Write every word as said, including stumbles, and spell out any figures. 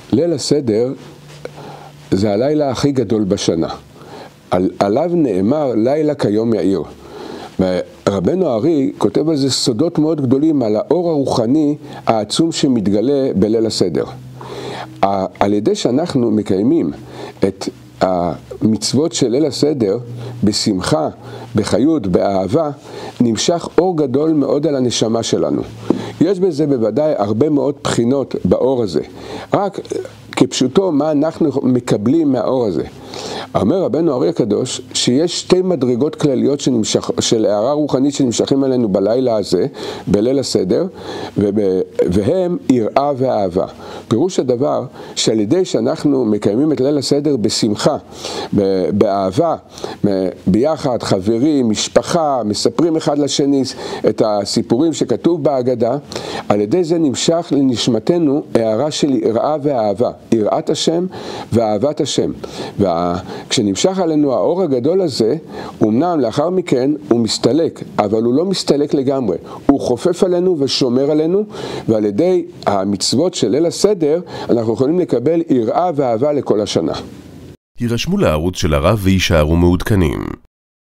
ליל הסדר זה הלילה הכי גדול בשנה. על, עליו נאמר לילה כיום יאיר. רבנו הארי כותב על זה סודות מאוד גדולים על האור הרוחני העצום שמתגלה בליל הסדר. על ידי שאנחנו מקיימים את המצוות של ליל הסדר בשמחה, בחיות, באהבה, נמשך אור גדול מאוד על הנשמה שלנו. יש בזה בוודאי הרבה מאוד בחינות באור הזה. רק כפשוטו מה אנחנו מקבלים מהאור הזה. אומר רבנו הארי הקדוש שיש שתי מדרגות כלליות שנמשך, של הערה רוחנית שנמשכים עלינו בלילה הזה, בליל הסדר, וב, והם יראה ואהבה. פירוש הדבר שעל ידי שאנחנו מקיימים את ליל הסדר בשמחה, באהבה, ביחד, חברים, משפחה, מספרים אחד לשני את הסיפורים שכתוב בהגדה, על ידי זה נמשך לנשמתנו הערה של יראה ואהבה, יראת השם ואהבת השם. וכשנמשך עלינו האור הגדול הזה, אמנם לאחר מכן הוא מסתלק, אבל הוא לא מסתלק לגמרי, הוא חופף עלינו ושומר עלינו, ועל ידי המצוות של ליל הסדר אנחנו יכולים לקבל יראה ואהבה לכל השנה. יירשמו לערוץ של הרב ויישארו מעודכנים.